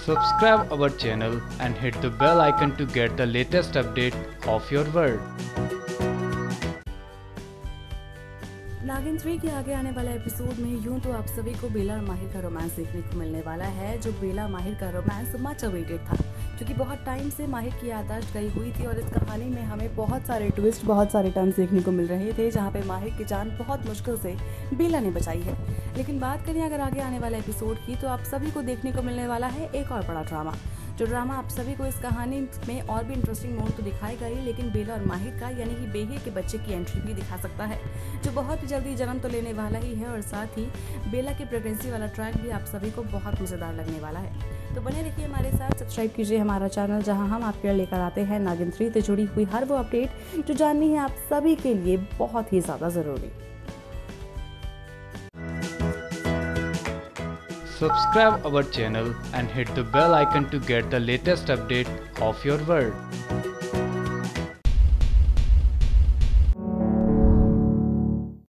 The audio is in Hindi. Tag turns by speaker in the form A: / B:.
A: Subscribe our channel and hit the bell icon to get the latest update of your world.
B: नागिन 3 के आगे आने वाला एपिसोड में यूं तो आप सभी को बेला और माहिर का रोमांस देखने को मिलने वाला है। जो बेला माहिर का रोमांस मच अवेटेड था, क्योंकि बहुत टाइम से माहिर की याददाश्त गई हुई थी और इस कहानी में हमें बहुत सारे ट्विस्ट, बहुत सारे टर्न्स देखने को मिल रहे थे, जहां पे माहिर की जान बहुत मुश्किल से बेला ने बचाई है। लेकिन बात करें अगर आगे आने वाले एपिसोड की, तो आप सभी को देखने को मिलने वाला है एक और बड़ा ड्रामा। जो ड्रामा आप सभी को इस कहानी में और भी इंटरेस्टिंग मोड तो दिखाएगा ही, लेकिन बेला और माहिर का यानी कि बेहे के बच्चे की एंट्री भी दिखा सकता है, जो बहुत ही जल्दी जन्म तो लेने वाला ही है। और साथ ही बेला की प्रेगनेंसी वाला ट्रैक भी आप सभी को बहुत मज़ेदार लगने वाला है। तो बने रहिए हमारे साथ, सब्सक्राइब कीजिए हमारा चैनल, जहां हम आपके लिए लेकर आते हैं नागिन 3 से जुड़ी हुई हर वो अपडेट जो जाननी है आप सभी के लिए बहुत ही ज़्यादा ज़रूरी।
A: Subscribe our channel and hit the bell icon to get the latest update of your world.